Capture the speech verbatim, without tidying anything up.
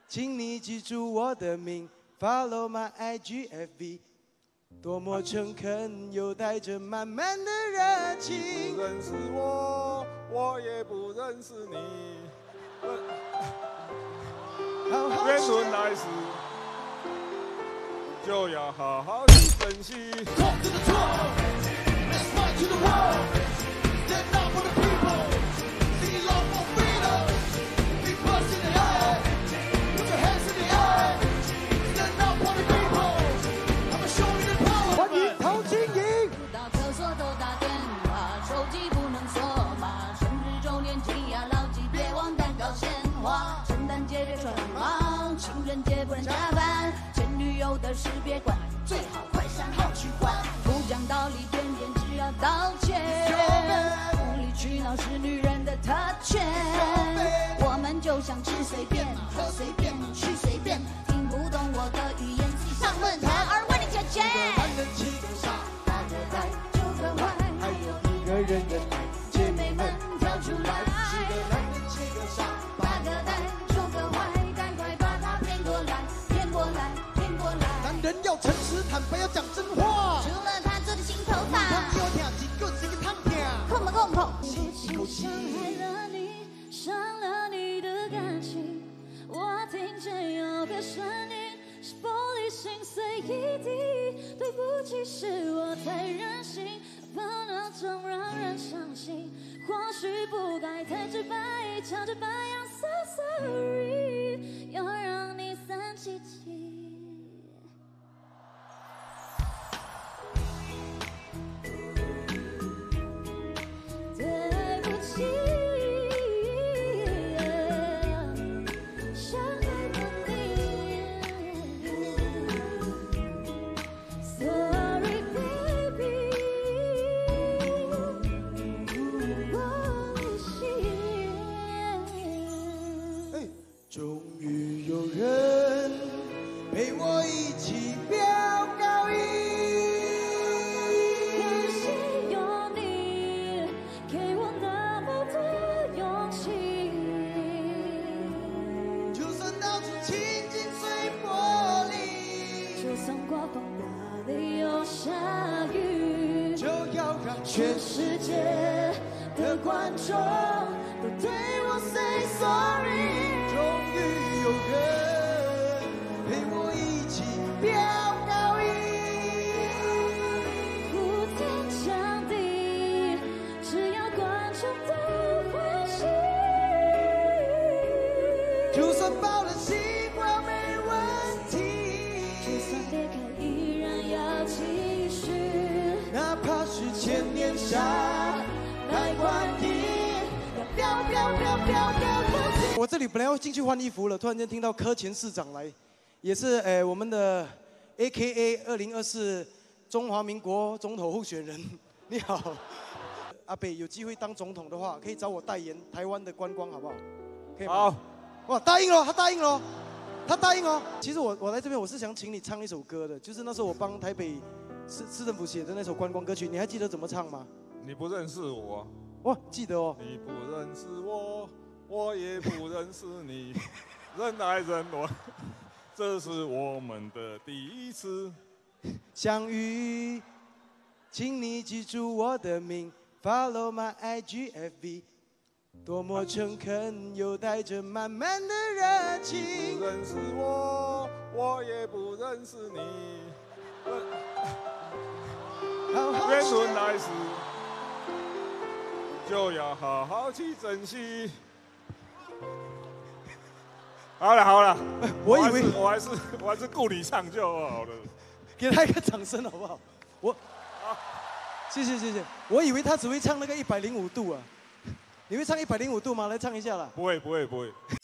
请你记住我的名 ，Follow my I G F B， 多么诚恳，又带着满满的热情。 不认识我，我也不认识你。缘分来时，就要好好去珍惜。 情人节不能加班，前女友的事别管，最好快闪好取关。不讲道理，天天只要道歉。无理取闹是女人的特权。我们就像吃随便，喝随便，去随便。听不懂我的语言，自己上论坛而为你解决。男人七个傻，八个呆，九个坏，还有一个人的爱，姐妹们跳出来。是个男人七个傻，八个呆。 人要诚实坦白，要讲真话。 除了他做的新头发， 你有听几个这个烫听？ 控不控控？ 吸一口气。 伤害了你，伤了你的感情。我听见有个声音，是玻璃心碎一地。对不起，是我太任性，把那种让人伤心。或许不该太直白，唱着白杨 so sorry， 要让你散气气。 终于有人陪我一起飙高音， 感谢有你给我那么多勇气。 就算到处倾尽碎玻璃， 就算刮风大地又下雨， 就要让全世界的观众都对我 say sorry。 终于有人陪我一起飙高音， 不天抢地，只要观众都欢喜。 就算爆了西瓜没问题， 就算裂开依然要继续， 哪怕是千年沙来灌顶，要飙飙飙飙飙飙！我这里本来要进去换衣服了，突然间听到柯前市长来，也是诶、呃、我们的 A K A 二零二四中华民国总统候选人。你好，阿北有机会当总统的话，可以找我代言台湾的观光，好不好？可以吗？ 好， 哇，答应了，他答应了，他答应了。其实我我来这边，我是想请你唱一首歌的，就是那时候我帮台北市市政府写的那首观光歌曲，你还记得怎么唱吗？ 你不认识我， 哇，记得哦。 你不认识我，我也不认识你，人来人往，这是我们的第一次相遇，请你记住我的名 ，Follow my I G F B， 多么诚恳，又带着满满的热情。 不认识我，我也不认识你，缘分来时，就要好好去珍惜。好了好了， 我以为我还是我还是顾你唱就好了。 给他一个掌声好不好？我， 好， 谢谢谢谢。我以为他只会唱那个一百零五度啊，你会唱一百零五度吗？来唱一下啦。 不会不会不会。